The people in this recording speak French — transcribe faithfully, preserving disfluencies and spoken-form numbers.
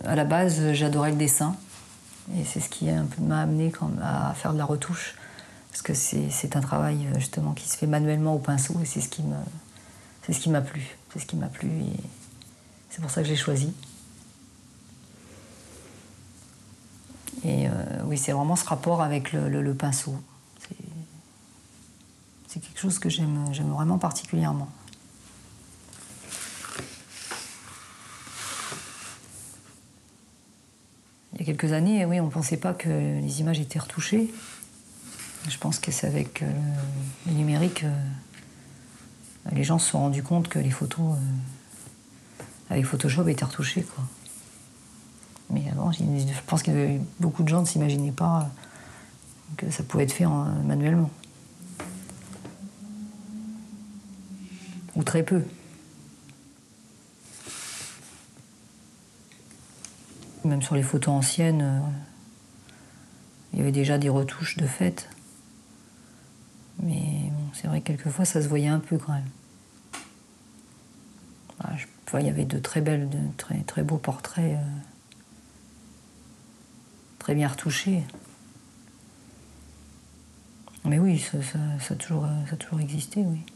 À la base, j'adorais le dessin. Et c'est ce qui m'a amené à faire de la retouche. Parce que c'est un travail justement qui se fait manuellement au pinceau et c'est ce qui me, c'est ce qui m'a plu. C'est ce qui m'a plu et c'est pour ça que j'ai choisi. Et euh, oui, c'est vraiment ce rapport avec le, le, le pinceau. C'est quelque chose que j'aime vraiment particulièrement. Il y a quelques années, oui, on ne pensait pas que les images étaient retouchées. Je pense que c'est avec euh, le numérique, euh, les gens se sont rendus compte que les photos euh, avec Photoshop étaient retouchées, quoi. Mais avant, je pense que beaucoup de gens ne s'imaginaient pas que ça pouvait être fait en, manuellement. Ou très peu. Même sur les photos anciennes, euh, il y avait déjà des retouches de fait. Mais bon, c'est vrai que quelquefois, ça se voyait un peu quand même. Ah, je, enfin, il y avait de très belles, de très, très beaux portraits, euh, très bien retouchés. Mais oui, ça, ça, ça, a toujours, ça a toujours existé, oui.